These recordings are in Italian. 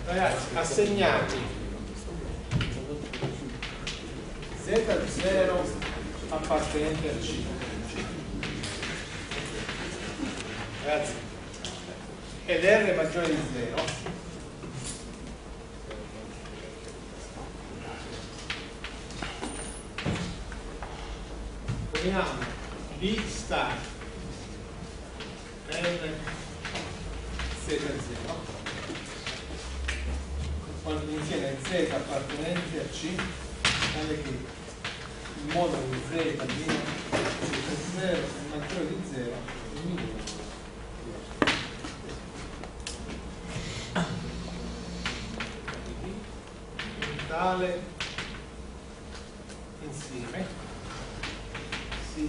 Ragazzi, assegnati Z0 appartenente al C. Ragazzi, ed R maggiore di 0, poniamo B star R Z0 quando insieme Z appartenente a C, tale che il modulo di Z meno Z0 è maggiore di 0 è minore di 0. Tale insieme si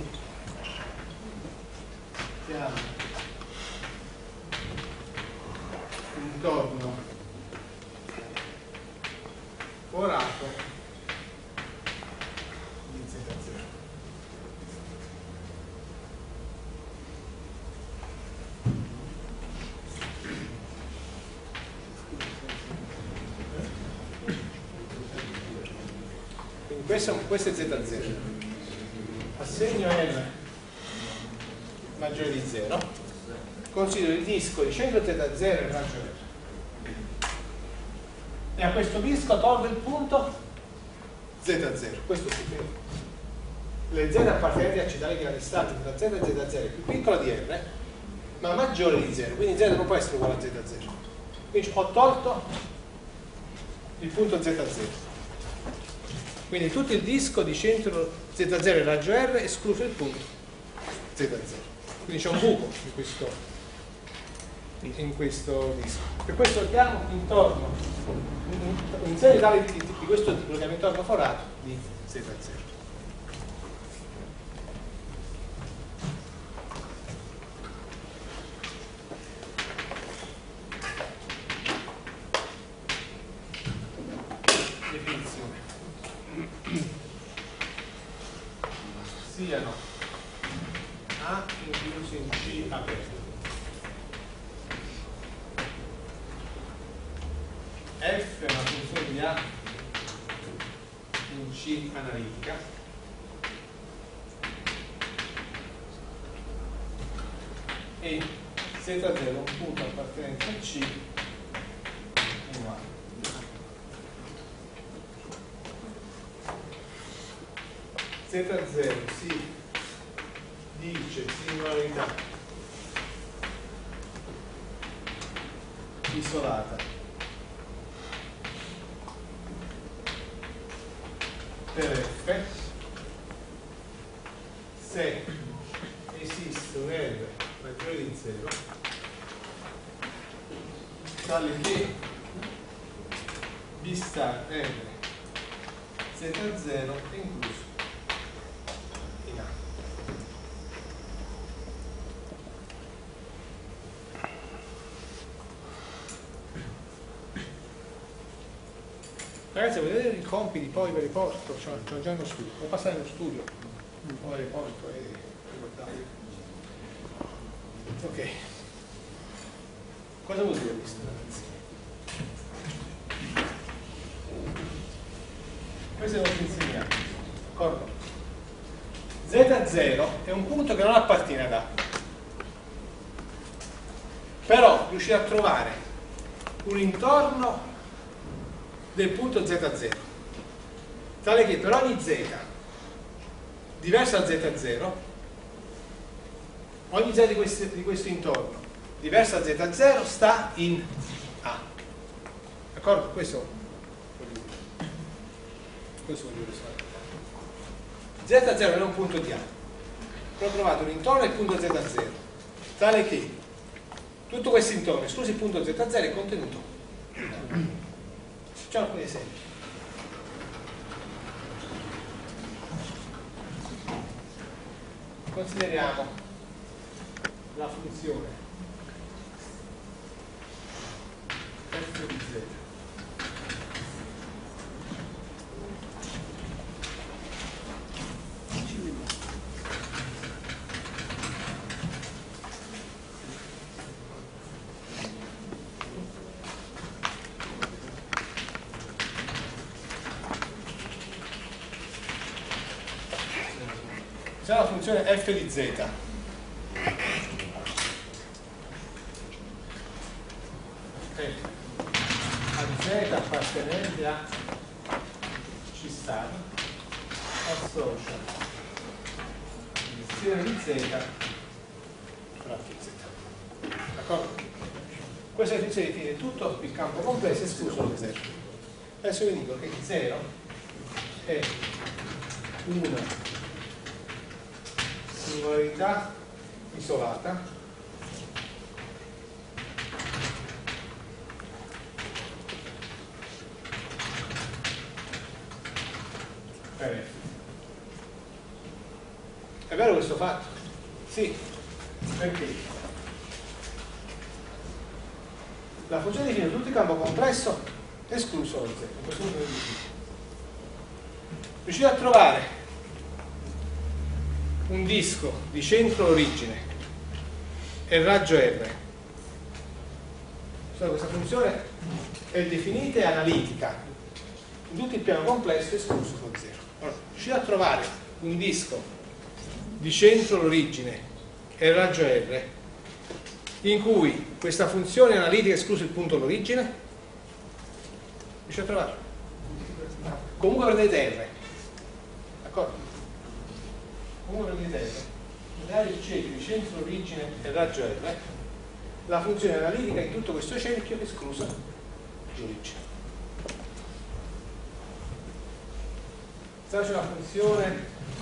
chiama intorno forato di Z0. Quindi questo è Z0. Assegno L maggiore di 0. Considero il disco di centro Z0 e raggio R. E a questo disco tolgo il punto Z0. Questo si vede. Le Z appartenenti a C tale che la distanza tra Z e Z0 è più piccola di R, ma maggiore di 0. Quindi Z non può essere uguale a Z0. Quindi ho tolto il punto Z0. Quindi tutto il disco di centro Z0 e raggio R escluso il punto Z0. Quindi c'è un buco in questo disco. Per questo lo chiamo intorno, in serie tale di questo tipo lo chiamo intorno forato di Z0. Definizione. Siano A incluso in C aperto. F è una funzione di A in C analitica. E Z0 è un punto appartenente a C in A. Z0 si dice singolarità isolata per F se esiste un R maggiore di 0 tale che B star R Z0 è incluso in A. Ragazzi, volete vedere i compiti poi ve li porto, c'ho già uno studio, può passare uno studio, poi ve li porto e ricordate. Ok. Cosa vuol dire questo, ragazzi? Questo è lo che insegniamo, d'accordo? Z0 è un punto che non appartiene ad A, però riuscire a trovare un intorno del punto Z0 tale che per ogni Z diversa da Z0 ogni Z di questo intorno diversa da Z0 sta in A, d'accordo? Questo vuol dire Z0 è un punto di A, però ho trovato un intorno del punto Z0 tale che tutto questo intorno escluso il punto Z0 è contenuto in A. Facciamo alcuni esempi. Consideriamo la funzione f di z funzione f di z. A z appartenente a C star associa l'insieme di z tra f z. D'accordo? Questa definizione define tutto il campo complesso escluso lo 0. Adesso vi dico che 0 è una singolarità isolata per f. È vero questo fatto? Sì. Perché? La funzione define tutto il campo complesso escluso lo 0. In questo punto riuscite a trovare un disco di centro origine e raggio R. Questa funzione è definita e analitica in tutto il piano complesso escluso lo 0. Allora, riuscite a trovare un disco di centro l'origine e raggio R in cui questa funzione analitica escluso il punto l'origine? Riuscite a trovarlo? Comunque prendete R, d'accordo? Comunque prendete R, dare il cerchio di centro origine e raggio R, la funzione analitica in tutto questo cerchio esclusa l'origine. Questa è una funzione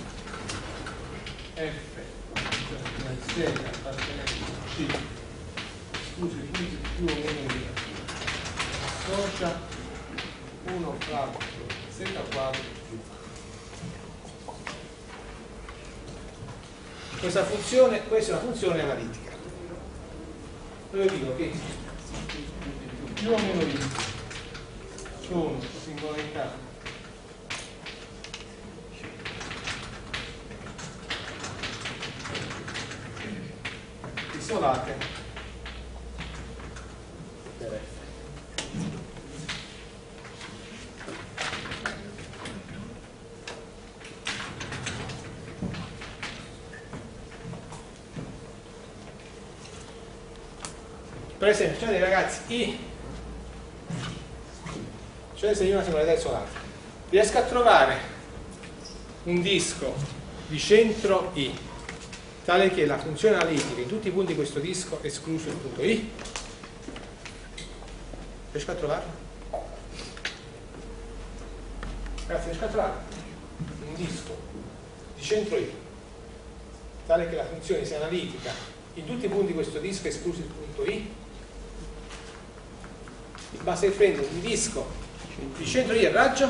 f z appartenente a C escluso i punti più o meno di associa 1 fratto z quadro più. Questa è una funzione analitica. Dove dico che più o meno di sono singolarità isolate per f. Per esempio, cioè ragazzi, I, cioè se io ho una singolarità isolata, riesco a trovare un disco di centro I tale che la funzione analitica in tutti i punti di questo disco escluso il punto I. Riesco a trovarlo? Ragazzi, riesco a trovare un disco di centro I tale che la funzione sia analitica in tutti i punti di questo disco escluso il punto I. Basta che prendo un disco di centro I e raggio.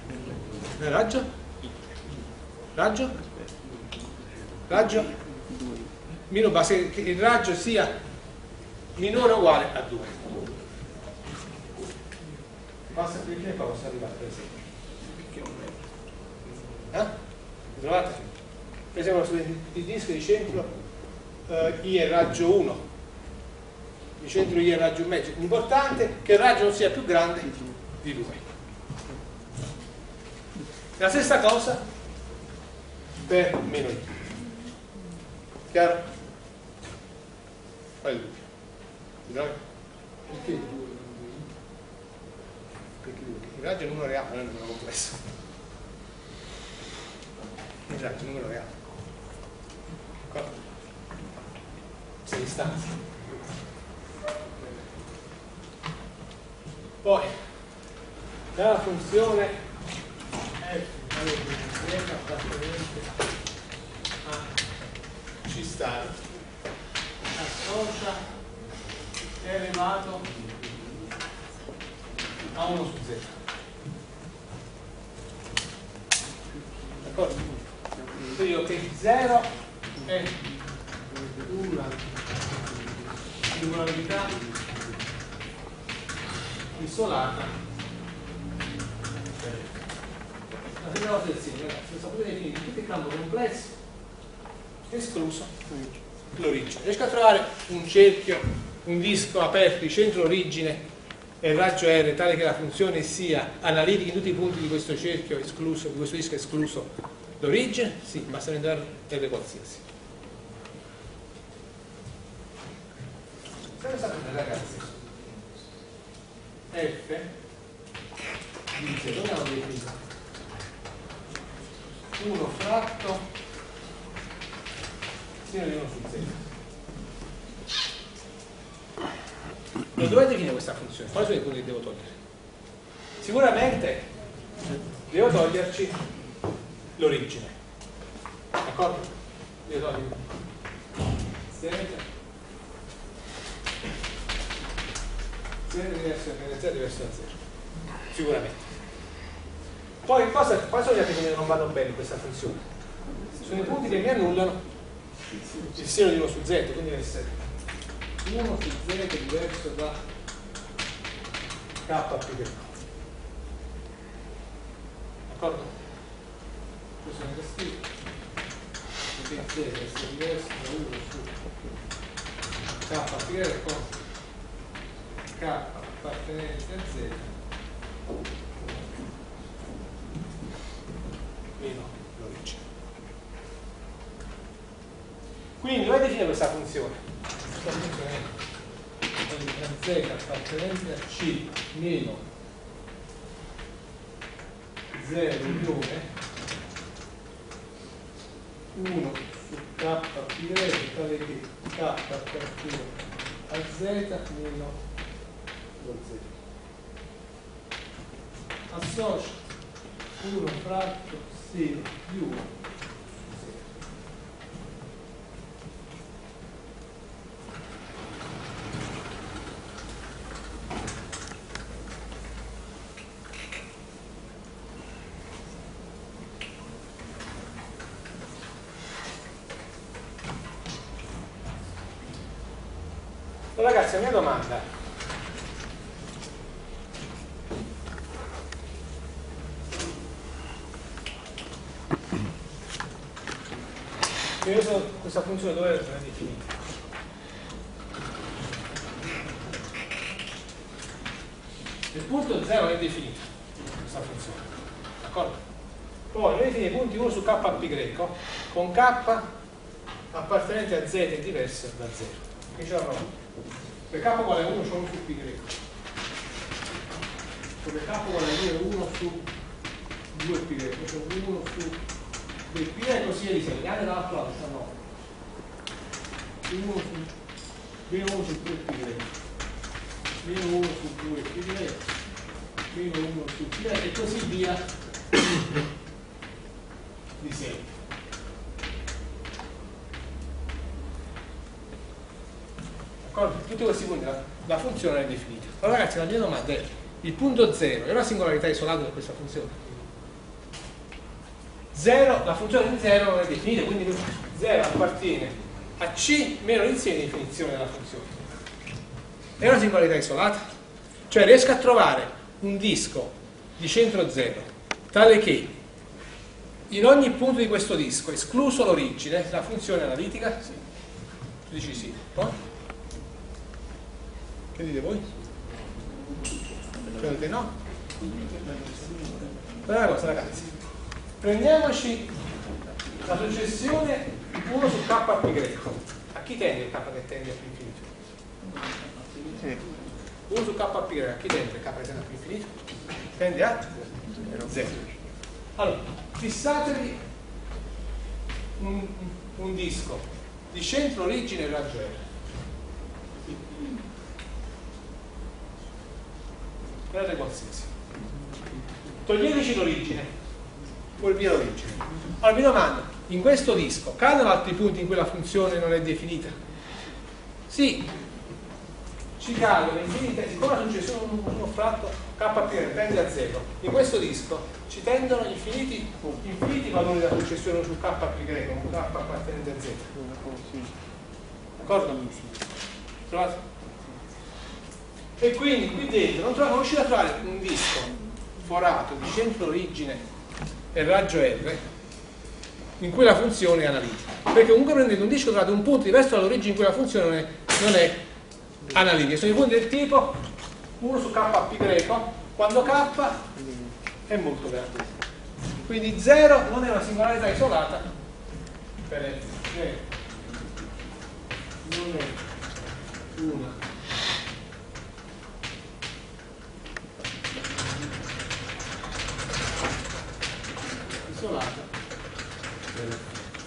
Raggio meno, basta che il raggio sia minore o uguale a 2. Basta che posso arrivare, per esempio. Trovate? Per esempio il disco di centro I è raggio 1, di centro I è raggio 1,5. L'importante è che il raggio non sia più grande di 2. La stessa cosa per meno I. Chiaro? Qual è il dubbio? Perché 2? Perché il raggio è un numero reale, non è un numero complesso. Il raggio è un numero reale. D'accordo? Sei istanze. Poi la funzione f appartenente a C star associa è elevato a 1 su z. D'accordo? Io dico che 0 è una singolarità isolata. La prima cosa del segno, ragazzi, lo sapete definire tutto il campo complesso escluso l'origine. Riesco a trovare un cerchio, un disco aperto di centro origine e raggio R tale che la funzione sia analitica in tutti i punti di questo cerchio escluso, di questo disco escluso l'origine? Sì, basta prendere R qualsiasi. Siamo stati ragazzi, F di Z, dove abbiamo definito? 1 fratto seno di 1 su Z. Dove definire questa funzione? Quali sono i punti che devo togliere? Sicuramente devo toglierci l'origine, d'accordo? Devo togliere Z diverso da Z diverso da 0, sicuramente. Poi quali sono gli altri punti che non vanno bene in questa funzione? Sono i punti che mi annullano il seno di 1 su Z, quindi deve essere 1 su Z è diverso da K più che no. D'accordo? Questo è un castigno. Perché Z deve essere diverso da 1 su K più che no. K appartenente a Z meno l'origine. Quindi dove definire questa funzione? Questa funzione è Z appartenente a C meno 0 unione 1 su K più greco tale che K appartiene a Z meno lo Z. Associa 1 fratto seno più 1 su Z. Allora, ragazzi, la mia domanda questa funzione dove è definita? Il punto 0 è definito questa funzione, d'accordo? Poi noi definiamo i punti 1 su K pi greco con K appartenente a Z e diverso da 0. Che ce l'abbiamo? Per K uguale a 1 c'è 1 su pi greco, per K uguale a 1 su 2 pi greco, c'è 1 su del pi greco sia di 6, anche dall'altro lato c'è 9, 1 su meno 1 su 2 pi greco, meno 1 su 2 pi greco, meno 1 su pi greco e così via di 6. D'accordo? Tutti questi punti la funzione è definita. Allora ragazzi, la mia domanda è: il punto 0 è una singolarità isolata di questa funzione? 0, la funzione di 0 non è definita, quindi 0 appartiene a C meno l'insieme di definizione della funzione. È una singolarità isolata? Cioè riesco a trovare un disco di centro 0 tale che in ogni punto di questo disco, escluso l'origine, la funzione analitica? Sì. Tu dici sì. Poi? Che dite voi? Credete no? Quella è una cosa, ragazzi. Prendiamoci la successione 1 su K pi greco. A chi tende il K che tende a più infinito? 1 su K pi greco, a chi tende il K che tende a più infinito? Tende a 0. Allora, fissatevi un disco di centro, origine e raggio R. Guardate qualsiasi. Toglieteci l'origine. Poi via l'origine. Allora mi domando, in questo disco cadono altri punti in cui la funzione non è definita? Sì, ci cadono infinite, siccome la successione uno fratto K pi tende a 0, in questo disco ci tendono infiniti valori della successione su K pi greco, con K appartenente a Z. D'accordo? Trovate? E quindi qui dentro non riuscite a trovare un disco forato di centro origine e raggio R in cui la funzione è analitica, perché comunque prendete un disco trovate un punto diverso dall'origine in cui la funzione non è analitica. Sono i punti del tipo 1 su K pi greco quando K è molto grande. Quindi 0 non è una singolarità isolata per f. 0 non è una isolata per f.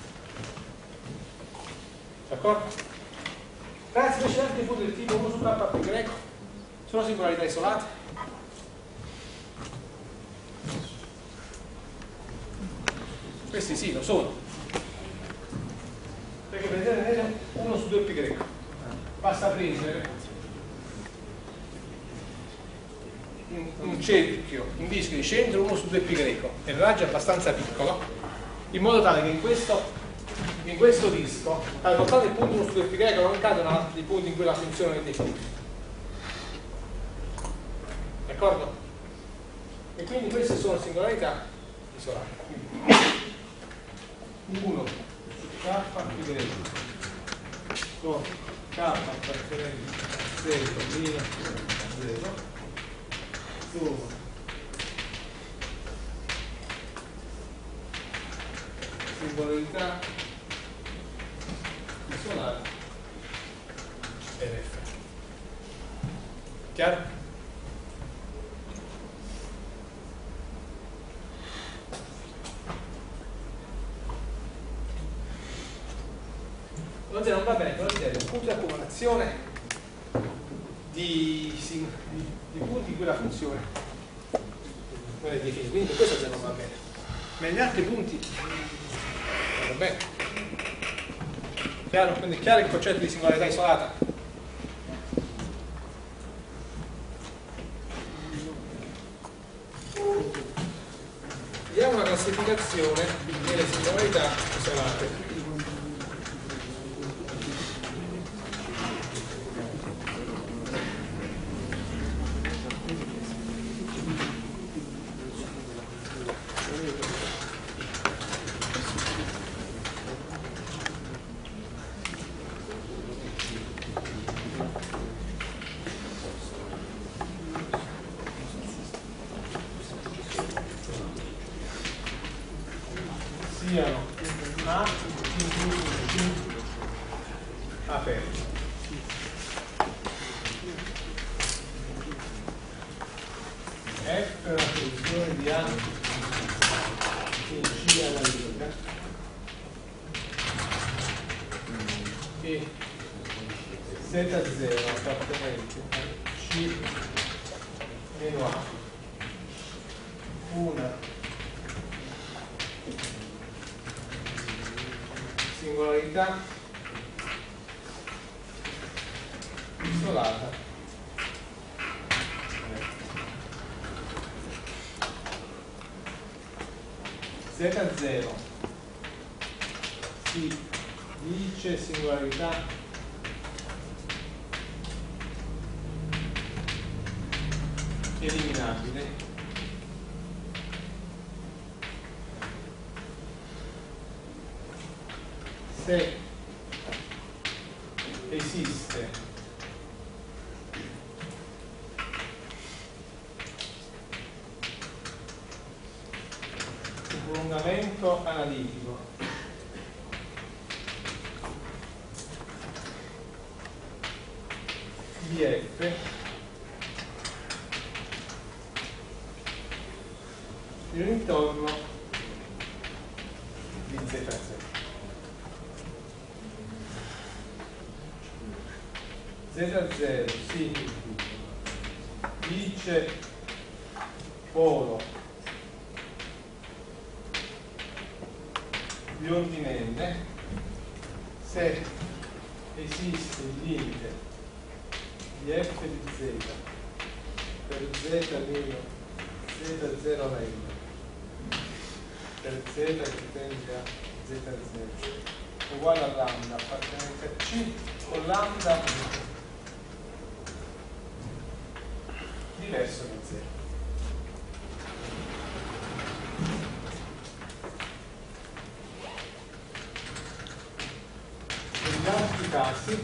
D'accordo? Ragazzi, invece altri punti del tipo 1 su k più greco sono singolarità isolate? Questi sì, lo sono. Perché prendete 1 su 2 pi greco. Basta prendere un cerchio, un disco di centro 1 su 2 pi greco e il raggio è abbastanza piccolo, in modo tale che in questo disco, portate il punto 1 su 2 pi greco, non cadono i punti in cui la funzione è definita. D'accordo? E quindi queste sono singolarità isolate. 1 su k più greco con k appartenente a 0 meno 0 sono singolarità isolate per f. Chiaro? Non va bene, però il punto di accumulazione di punti in cui la funzione non è definita, quindi per questo non va bene, ma gli altri punti va bene. Chiaro? Quindi è chiaro il concetto di singolarità isolata? Vediamo una classificazione delle singolarità isolate. Siano A aperti. F è una funzione di A in C analitica e Z0 appartenente a C meno A una singolarità isolata Z0 si dice singolarità eliminabile se esiste un prolungamento analitico di F in un intorno di Z0. Z0 si dice polo di ordine n se esiste il limite di f di z per z meno z0 n per z che tende a z0 uguale a lambda appartenente a c con lambda diverso da 0. Negli altri casi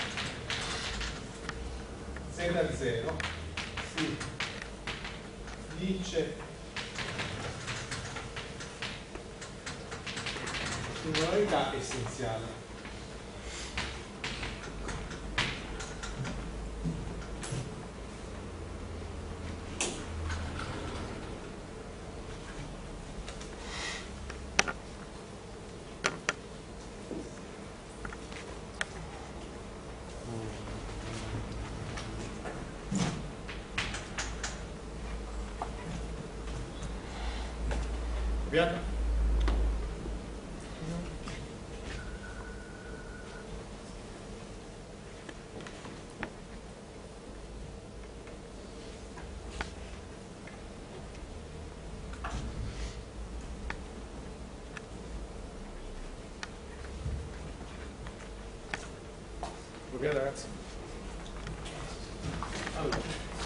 Z0 si dice singolarità essenziale. Copiato? Copiato, ragazzi? Allora,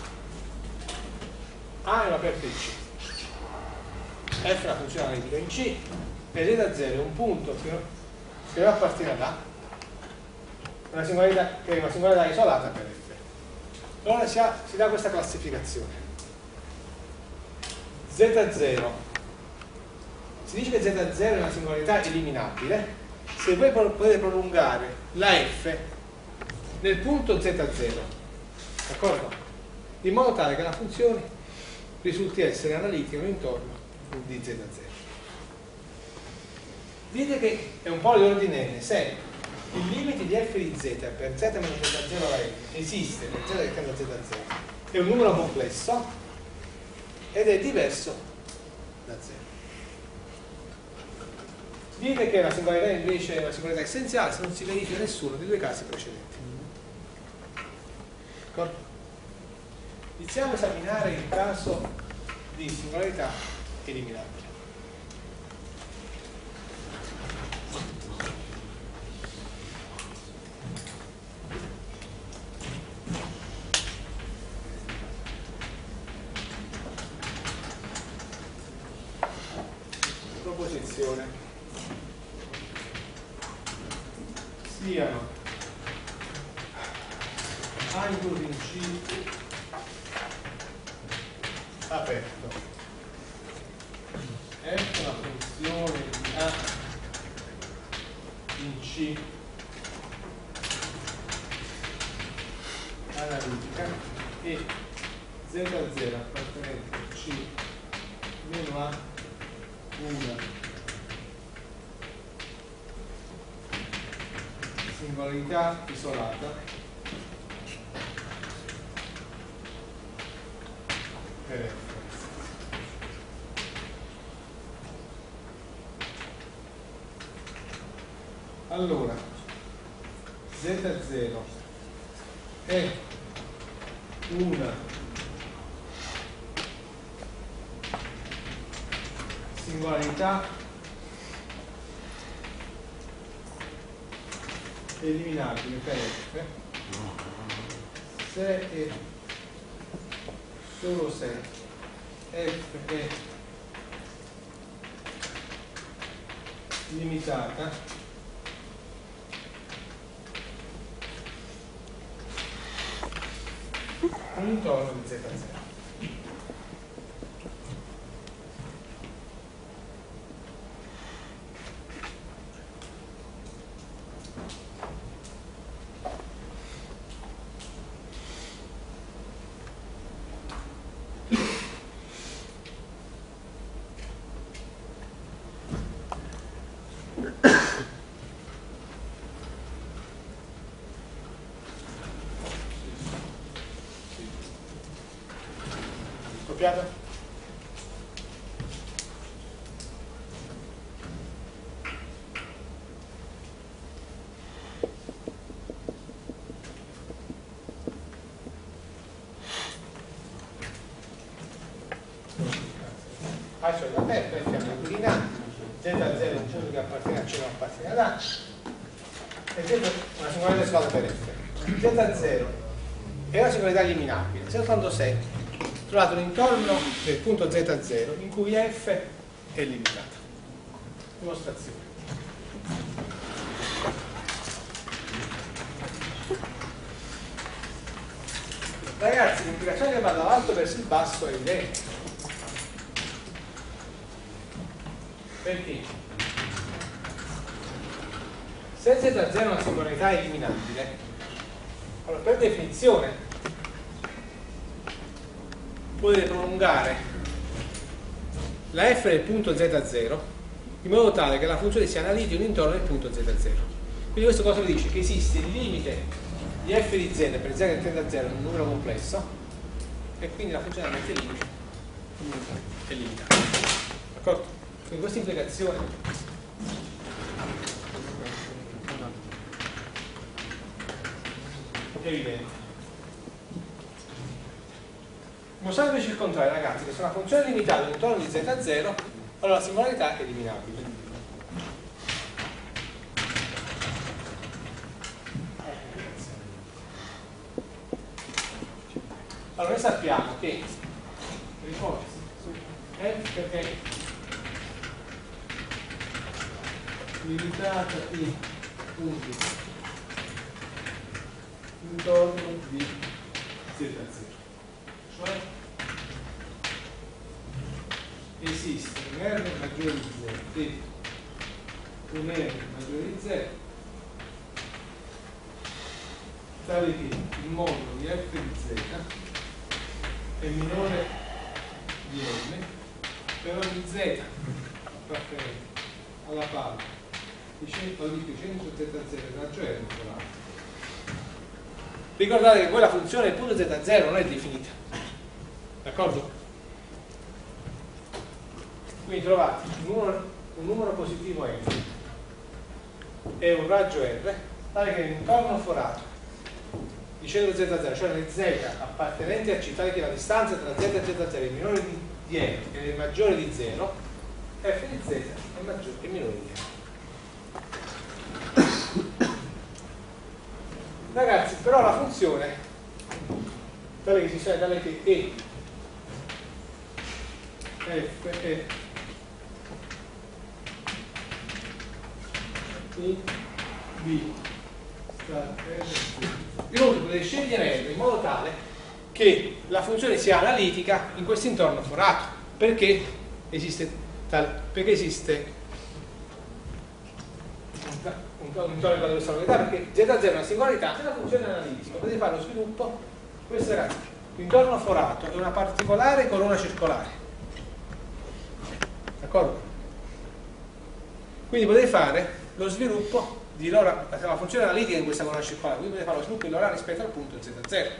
A è una aperta in C, F è una funzione analitica in C, e Z0 è un punto che non appartiene ad A, una singolarità, che è una singolarità isolata per F. Allora si dà questa classificazione. Z0, si dice che Z0 è una singolarità eliminabile se voi potete prolungare la F nel punto Z0, d'accordo? In modo tale che la funzione risulti essere analitica intorno di Z0. Dite che è un po' l'ordine n se il limite di f di z per z meno z0 alla n esiste per z che tende a z0, è un numero complesso ed è diverso da 0. Dite che la singolarità invece è una singolarità essenziale se non si verifica nessuno dei due casi precedenti. D'accordo? Iniziamo a esaminare il caso di singolarità eliminabile. Proposizione siano A incluso in C aperto F una funzione di A in C analitica e Z0 appartenente a C meno A una singolarità isolata per F. Allora Z0 è una singolarità eliminabile per F se e solo se F è limitata all'intorno di Z0. Copiato? Cioè la F è una inclinante, Z0 è un punto che appartiene a C, non appartiene ad A, e Z è una singolarità isolata per F. Z0 è una singolarità eliminabile, se soltanto se trovato un intorno del punto Z0 in cui F è limitata. Dimostrazione. Ragazzi, l'implicazione che va dall'alto verso il basso è evidente. Perché? se Z0 è una singolarità eliminabile, allora per definizione potete prolungare la f del punto Z0 in modo tale che la funzione sia analitica intorno al punto Z0. Quindi questo cosa vi dice? Che esiste il limite di f di z per z che tende a 0 in un numero complesso e quindi la funzione mette limite è limitata. D'accordo? Quindi questa implicazione è evidente. Mostrate invece il contrario, ragazzi, che se una funzione è limitata intorno di z0, allora la singolarità è eliminabile. Allora noi sappiamo che l'ipotesi su f è limitata in punti intorno di z0, cioè esiste un R maggiore di 0 e un R maggiore di 0 tale che il modulo di f di z è minore di m per ogni z appartenente alla parte di centro z0 raggio r modulato. Ricordate che poi la funzione del punto z0 non è definita, d'accordo? Quindi trovate un numero positivo m e un raggio r tale che l'intorno forato di centro z0, cioè le z appartenenti a c, tale che la distanza tra z e z0 è minore di m ed è maggiore di 0, f di z è minore di m. Ragazzi, però la funzione tale che si sa, tale che e f è e b sta inoltre potete scegliere R in modo tale che la funzione sia analitica in questo intorno forato, perché esiste un intorno di questa singolarità, perché z0 è una singolarità e la funzione è analitica. Potete fare lo sviluppo, questo ragazzi, l'intorno forato è una particolare corona circolare, d'accordo? Quindi potete fare lo sviluppo di Lora, la funzione analitica in questa corona circolare, quindi potete fare lo sviluppo di Lora rispetto al punto z0.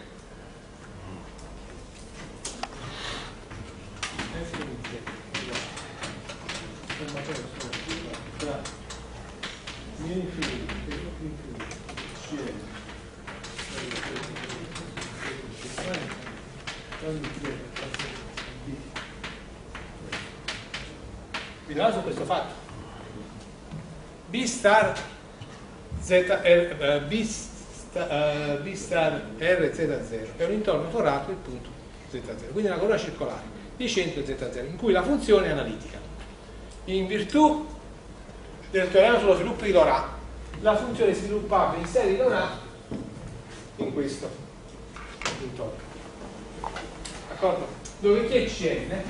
Vi do su questo fatto. B star R Z0 è un intorno forato del punto Z0, quindi una corona circolare di centro Z0 in cui la funzione è analitica. In virtù del teorema sullo sviluppo di Laurent, la funzione si sviluppava in serie di Laurent in questo intorno, d'accordo? Dove chi è Cn?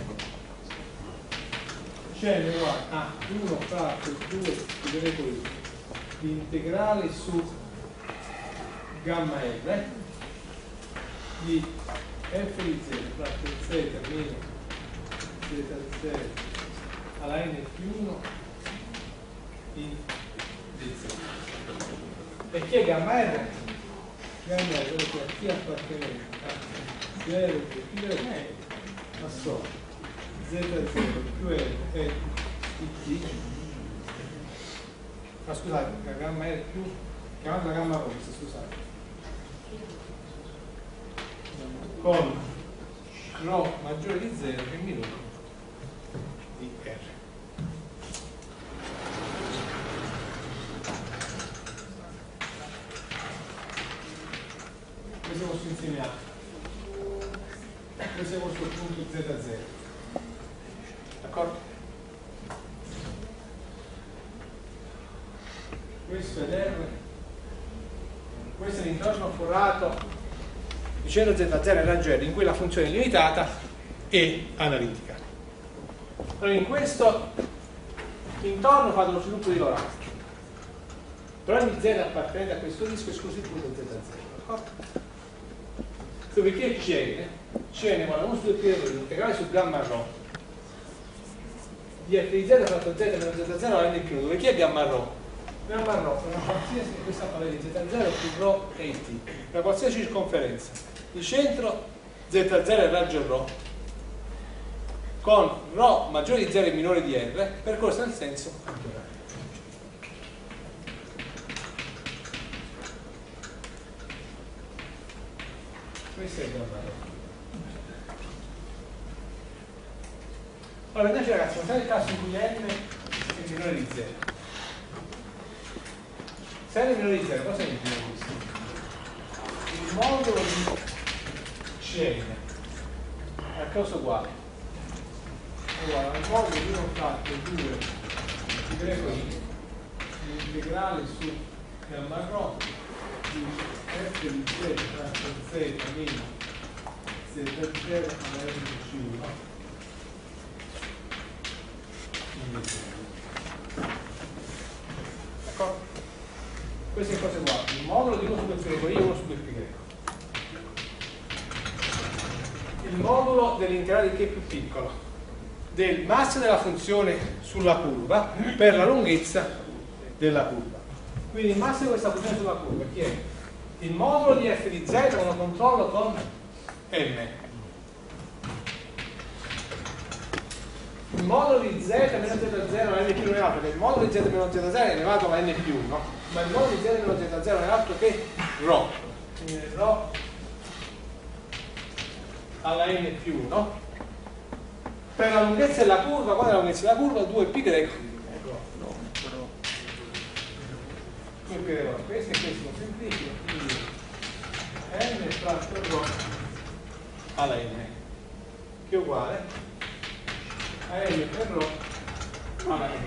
Cn uguale a 1 parte 2 di integrale su gamma R di f di z fratto z meno z0 alla n più 1 in dz. E chi è gamma R? Gamma R è chi appartenente a 0 più 0 a sopra z0 più r è di t. Ma scusate, la gamma R più chiamata la gamma rossa, scusate, con ρ maggiore di 0 che minore di R. Questo è il vostro insieme A, questo è il vostro punto Z0, d'accordo? Questo è l'R, questo è l'intorno forato di centro Z0 e raggio R in cui la funzione è limitata e analitica. Allora in questo intorno fate lo sviluppo di Laurent. per ogni z appartenente a questo disco escluso il punto z0, d'accordo? Dopodiché Cn uguale a 1 su 2 pi integrale su gamma ρ di f di z fratto z meno z0 alla n più 1, dove chi è gamma ρ? Gamma ρ è una qualsiasi, questa parla di z0 più ρ e t, una qualsiasi circonferenza di centro z0 è raggio ρ con ρ maggiore di 0 e minore di r percorsa nel senso antiorario. Questo è il gamma ρ. Allora, invece ragazzi, notare il caso in cui n è minore di 0. Se n è minore di 0, cosa significa questo? Il modulo di Cn a cosa uguale? Uguale al modulo di 1 fratto 2 di greco i l'integrale su gamma ρ di f di z fratto z meno z0 alla n più 1. D'accordo? Queste cose qua, il modulo di 1 su 2 greco e 1 su 2 pi greco, il modulo dell'integrale di che più piccolo del massimo della funzione sulla curva per la lunghezza della curva. Quindi il massimo di questa funzione sulla curva chi è? Il modulo di f di z lo controllo con m. Il modulo di z meno z0 alla n più 1 è altro che il modulo di z meno z0 è elevato alla n più 1, ma il modulo di z meno z0 è altro che ρ. Quindi ρ alla n più 1 per la lunghezza della curva. Qual è la lunghezza della curva? 2π greco. 2π greco. Questo e questo semplifica, quindi n fratto ρ alla n che è uguale a n per ρ alla n.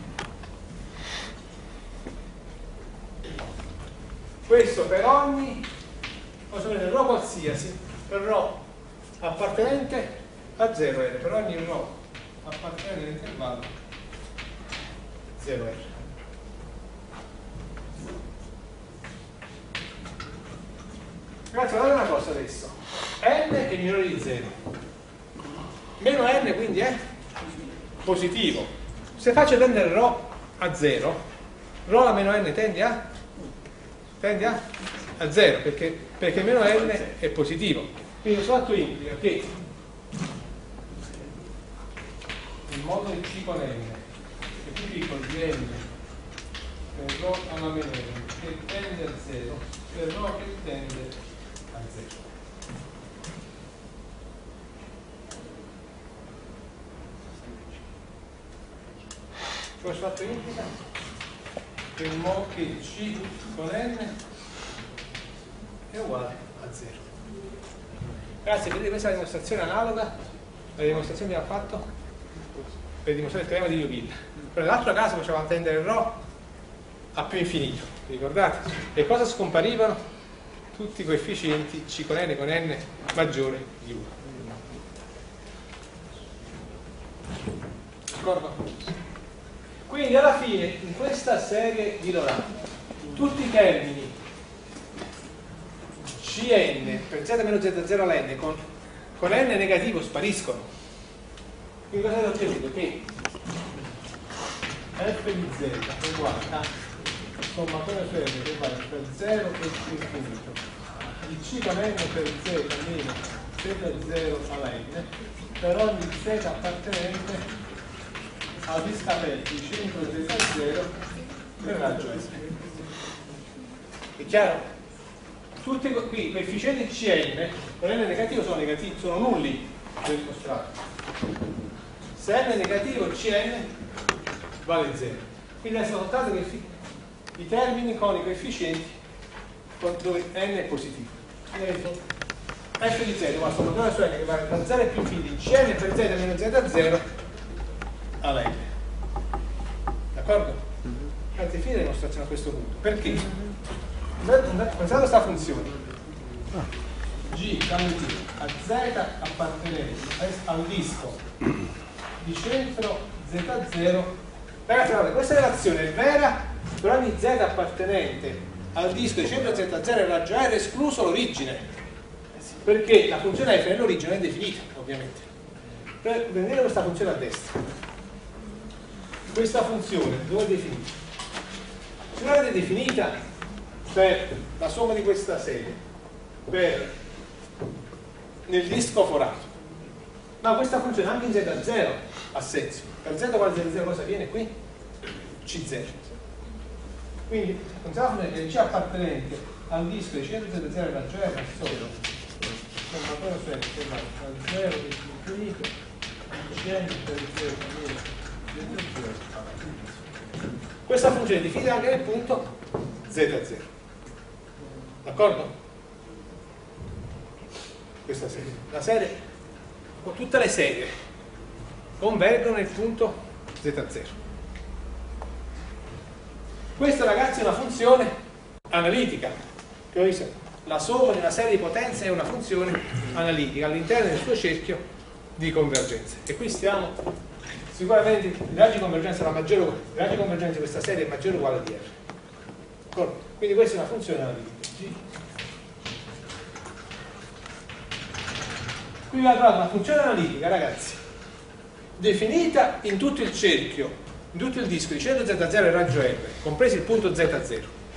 Questo per ogni ρ qualsiasi, per ρ appartenente a 0R, per ogni ρ appartenente all'intervallo 0R. Ragazzi, guardate una cosa adesso, n è minore di 0, meno n quindi è positivo. Se faccio tendere ρ a 0, ρ a meno n tende a 0 perché meno n è positivo. Quindi questo fatto implica che il modulo di c con n è più piccolo di n per ρ alla meno n che tende a 0 per ρ che tende a 0. Questo fatto implica che c con n è uguale a 0. Grazie, vedete questa è la dimostrazione analoga alla dimostrazione che abbiamo fatto per dimostrare il teorema di Liouville. Per l'altro caso facevamo tendere ρ a più infinito, vi ricordate? E cosa scomparivano? Tutti i coefficienti c con n maggiore di 1. D'accordo? Quindi alla fine in questa serie di Laurent tutti i termini Cn per z meno z0 alla n con n negativo spariscono. Quindi cosa ho ottenuto? Che f di z è uguale a sommatoria su n che è uguale per 0 per infinito di c con n per z meno z0 alla n per ogni z appartenente al disco aperto di centro z0 per raggio s. È chiaro? Tutti qui i coefficienti Cn con n negativo sono nulli del dimostrato. Se n è negativo Cn vale 0. Quindi adesso notate che i termini con i coefficienti dove n è positivo. Quindi adesso f di z uguale a sommatoria su n che vale da 0 e più infiniti Cn per z meno z0 alla n. D'accordo? Anzi, fine la dimostrazione a questo punto. Perché? Pensate a questa funzione g tangente a z appartenente al disco di centro z0. Ragazzi, guardate, questa relazione è vera per ogni z appartenente al disco di centro z0 e raggio r escluso l'origine, perché la funzione f nell'origine è definita, ovviamente. Prendete questa funzione a destra, questa funzione dove è definita? Se l'avete definita per la somma di questa serie nel disco forato, ma questa funzione anche in z0 ha senso. Per z uguale a z0 cosa viene qui? C0. Quindi considerate una funzione che C appartenente al disco di centro z0 e raggio r è solo da 0 infinito c per 0. Questa funzione è definita anche nel punto z0, d'accordo? Questa serie, la serie, tutte le serie convergono nel punto z0. Questa, ragazzi, è una funzione analitica, la somma di una serie di potenze è una funzione analitica all'interno del suo cerchio di convergenza, e qui stiamo sicuramente il raggio di convergenza di questa serie è maggiore o uguale a di r. Quindi questa è una funzione analitica. Qui vi ho trovato una funzione analitica, ragazzi, definita in tutto il cerchio, in tutto il disco di centro z0 e raggio r, compreso il punto z0.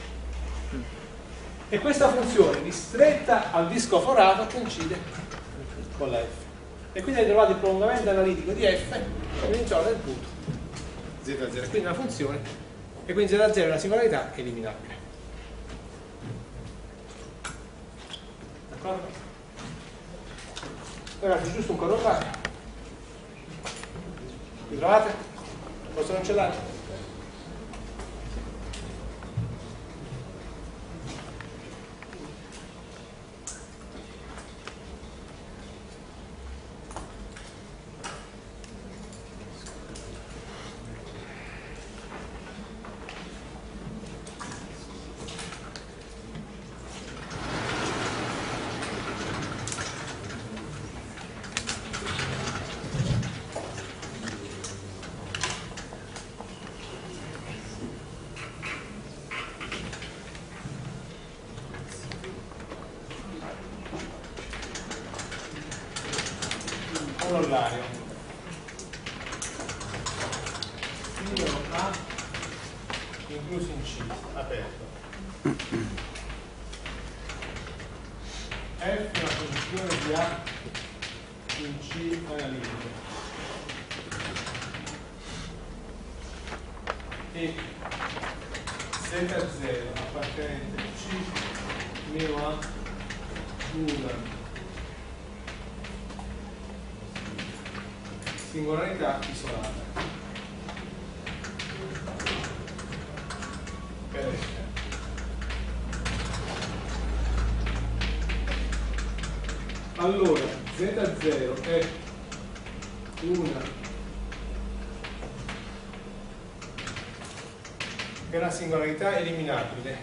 E questa funzione ristretta al disco forato coincide con la f. E quindi hai trovato il prolungamento analitico di f all'interno del punto z0. Quindi una funzione, e quindi z0 è una singolarità eliminabile. D'accordo? Ragazzi, giusto un correlato. Vi trovate? Posso cancellare? Corollario filo A incluso in C aperto F è una funzione di A in C analitico e Z0 appartenente a C meno A una singolarità isolata per F. Allora Z0 è una singolarità eliminabile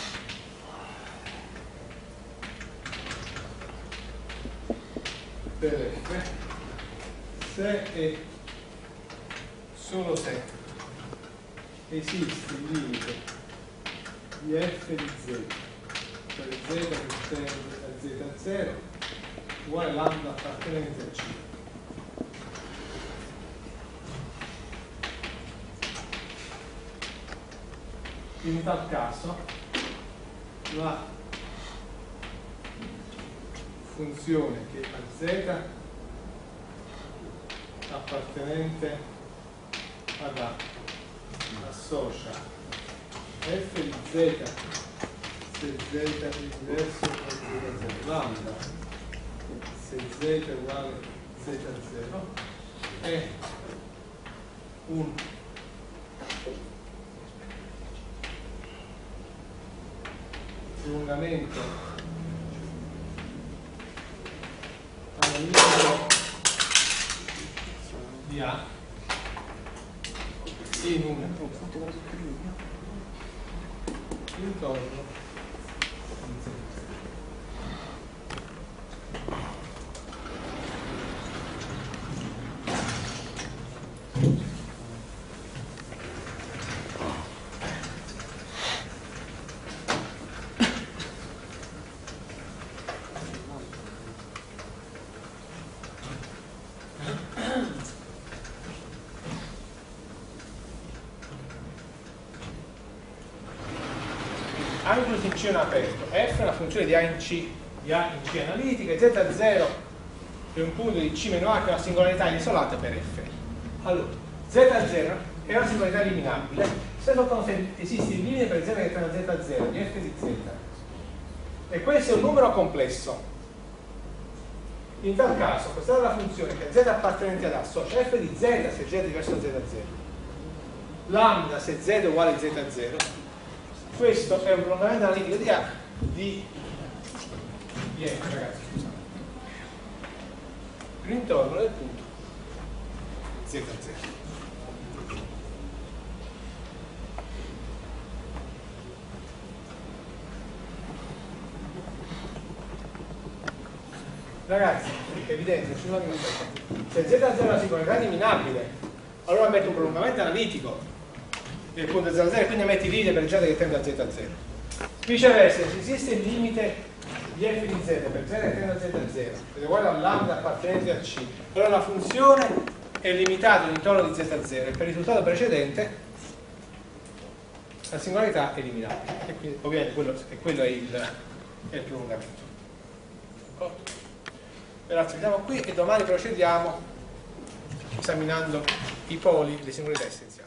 per F se e solo se esiste il limite di f di z per z che tende a z0 uguale lambda appartenente a C. In tal caso la funzione che a z appartenente ad A associa f di z se z è diverso da z0 lambda se z è uguale a z0 è un prolungamento analitico di A in un intorno a Z. A incluso in C è un aperto, F è una funzione di A in C analitica, e Z0 è un punto di C meno A che è una singolarità isolata per F. Allora, Z0 è una singolarità eliminabile se esiste il limite per Z che tende a Z0 di F di Z, e questo è un numero complesso. In tal caso, questa è la funzione che Z appartenente ad A associa F di Z se Z è diverso da Z0, lambda se Z è uguale a Z0. Questo è un prolungamento analitico di A di F, ragazzi, scusate, l'intorno del punto Z0. Ragazzi, è evidente, se Z0 è una singolarità eliminabile, allora metto un prolungamento analitico del punto Z0, quindi metti il limite per Z che tende a Z0. Viceversa, se esiste il limite di F di Z per Z che tende a Z0 ed è uguale a lambda appartenente a C, allora la funzione è limitata all'intorno di Z0 e per il risultato precedente la singolarità è eliminabile. E quindi ovviamente quello è il prolungamento. Allora, chiudiamo qui e domani procediamo esaminando i poli, le singolarità essenziali.